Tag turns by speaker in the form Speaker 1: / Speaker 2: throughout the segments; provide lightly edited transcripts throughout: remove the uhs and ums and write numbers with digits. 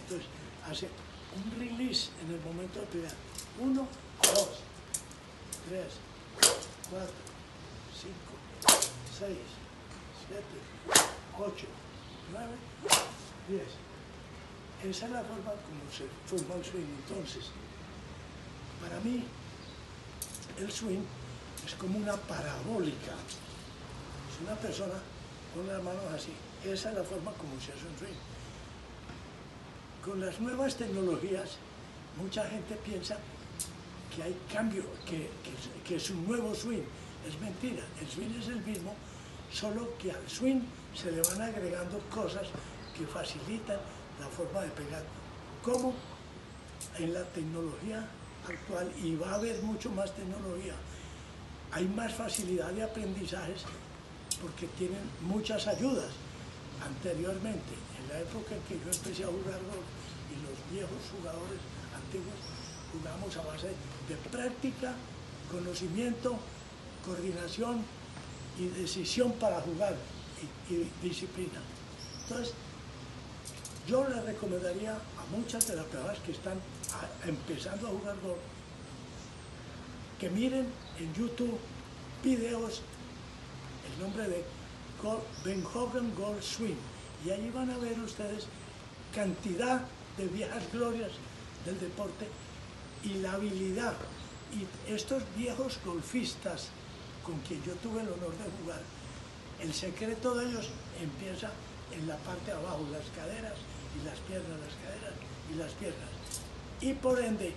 Speaker 1: Entonces hace un release en el momento de pegar. 1, 2, 3, 4, 5, 6, 7, 8, 9, 10. Esa es la forma como se forma el swing. Entonces, para mí, el swing es como una parabólica. Si una persona pone las manos así, esa es la forma como se hace un swing. Con las nuevas tecnologías, mucha gente piensa que hay cambio, que es un nuevo swing. Es mentira, el swing es el mismo, solo que al swing se le van agregando cosas que facilitan la forma de pegar. Como en la tecnología actual, y va a haber mucho más tecnología, hay más facilidad de aprendizajes porque tienen muchas ayudas. Anteriormente, en la época en que yo empecé a jugar golf, y los viejos jugadores antiguos jugábamos a base de práctica, conocimiento, coordinación y decisión para jugar y disciplina. Entonces, yo les recomendaría a muchas de las personas que están empezando a jugar golf que miren en YouTube videos, el nombre de Ben Hogan Golf Swing, y allí van a ver ustedes cantidad de viejas glorias del deporte y la habilidad. Y estos viejos golfistas con quien yo tuve el honor de jugar, el secreto de ellos empieza en la parte de abajo, las caderas y las piernas, las caderas y las piernas. Y por ende,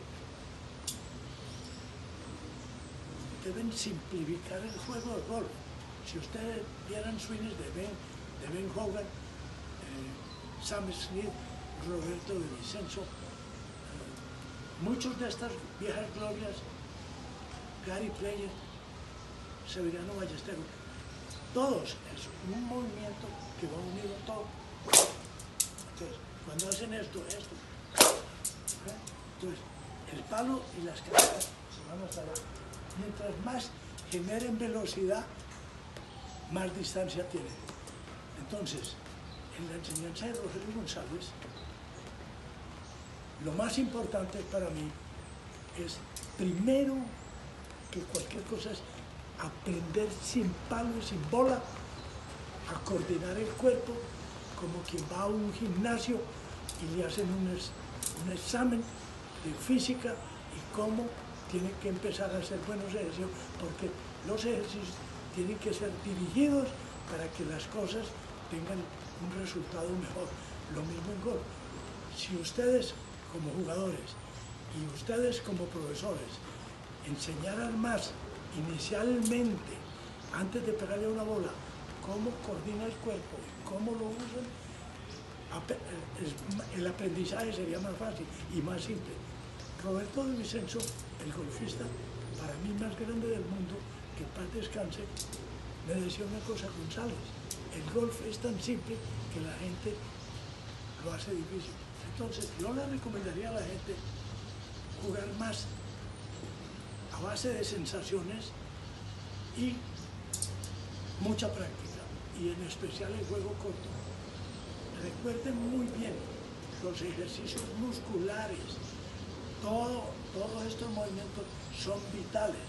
Speaker 1: deben simplificar el juego de golf. Si ustedes vieran swings de Ben Hogan, Sam Smith, Roberto de Vicenzo, muchos de estas viejas glorias, Gary Player, Severiano Ballesteros, todos es un movimiento que va unido todo. Entonces, cuando hacen esto, entonces el palo y las caderas se van hasta allá. Mientras más generen velocidad, más distancia tienen. Entonces, en la enseñanza de Rogelio González, lo más importante para mí es, primero que cualquier cosa, es aprender sin palo y sin bola a coordinar el cuerpo, como quien va a un gimnasio y le hacen un examen de física y cómo tiene que empezar a hacer buenos ejercicios, porque los ejercicios tienen que ser dirigidos para que las cosas tengan un resultado mejor. Lo mismo en golf. Si ustedes como jugadores y ustedes como profesores enseñaran más inicialmente, antes de pegarle a una bola, cómo coordina el cuerpo y cómo lo usan, el aprendizaje sería más fácil y más simple. Roberto de Vicenzo, el golfista para mí más grande del mundo, que en paz descanse, me decía una cosa: González, el golf es tan simple que la gente lo hace difícil. Entonces, yo le recomendaría a la gente jugar más a base de sensaciones y mucha práctica, y en especial el juego corto. Recuerden muy bien los ejercicios musculares, todos estos movimientos son vitales.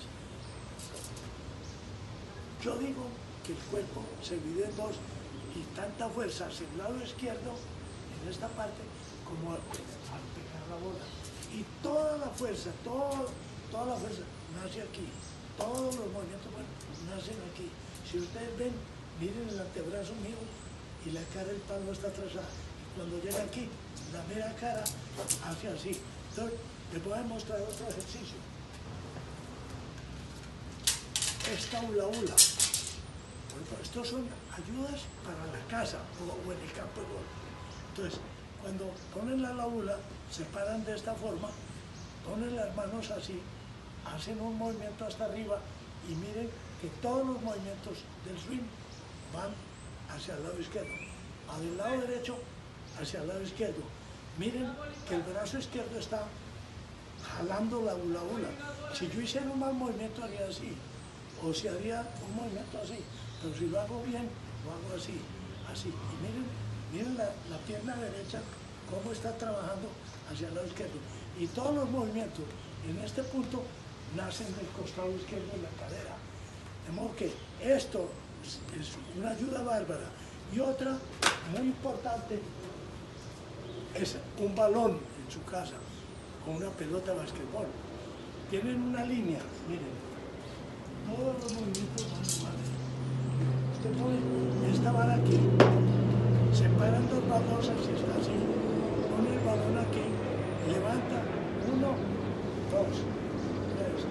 Speaker 1: Yo digo que el cuerpo se divide en dos, y tanta fuerza hacia el lado izquierdo, en esta parte, como al pegar la bola. Y toda la fuerza nace aquí. Todos los movimientos nacen aquí. Si ustedes ven, miren el antebrazo mío y la cara del palo está atrasada. Cuando llega aquí, la mera cara hace así. Entonces, les voy a mostrar otro ejercicio. Esta hula hula. Estos son ayudas para la casa o en el campo de golf. Entonces, cuando ponen la hula, se paran de esta forma, ponen las manos así, hacen un movimiento hasta arriba y miren que todos los movimientos del swing van hacia el lado izquierdo, del lado derecho hacia el lado izquierdo. Miren que el brazo izquierdo está jalando la hula hula. Si yo hiciera un mal movimiento haría así, o si haría un movimiento así, pero si lo hago bien, lo hago así, así. Y miren la pierna derecha cómo está trabajando hacia el lado izquierdo. Y todos los movimientos en este punto nacen del costado izquierdo de la cadera. De modo que esto es una ayuda bárbara. Y otra muy importante es un balón en su casa con una pelota de basquetbol. Tienen una línea, miren, todos los movimientos van iguales. Usted pone esta vara aquí, separan dos baldosas y está así, pone el balón aquí, levanta 1, 2, 3, 4,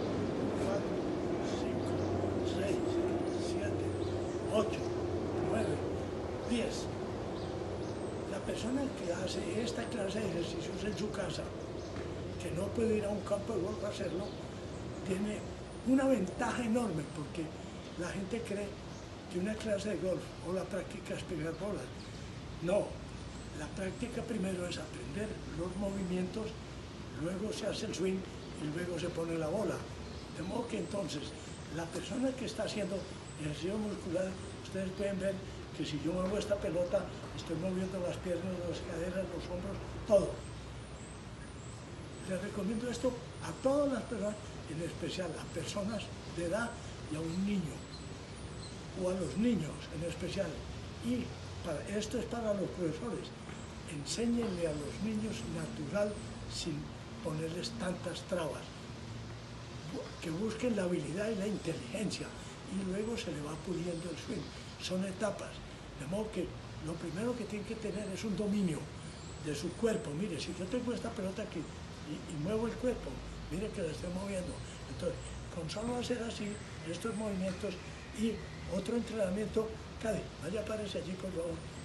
Speaker 1: 5, 6, 7, 8, 9, 10. La persona que hace esta clase de ejercicios en su casa, que no puede ir a un campo de golf a hacerlo, tiene una ventaja enorme, porque la gente cree que una clase de golf o la práctica es pegar bolas. No, la práctica primero es aprender los movimientos, luego se hace el swing y luego se pone la bola. De modo que entonces, la persona que está haciendo ejercicio muscular, ustedes pueden ver que si yo muevo esta pelota, estoy moviendo las piernas, las caderas, los hombros, todo. Les recomiendo esto a todas las personas, en especial a personas de edad y a un niño, o a los niños en especial. Y esto es para los profesores. Enséñenle a los niños natural sin ponerles tantas trabas. Que busquen la habilidad y la inteligencia y luego se le va puliendo el swing. Son etapas. De modo que lo primero que tienen que tener es un dominio de su cuerpo. Mire, si yo tengo esta pelota aquí y muevo el cuerpo, mire que la estoy moviendo. Entonces, con solo hacer así, estos movimientos y otro entrenamiento, vaya, aparece allí por favor.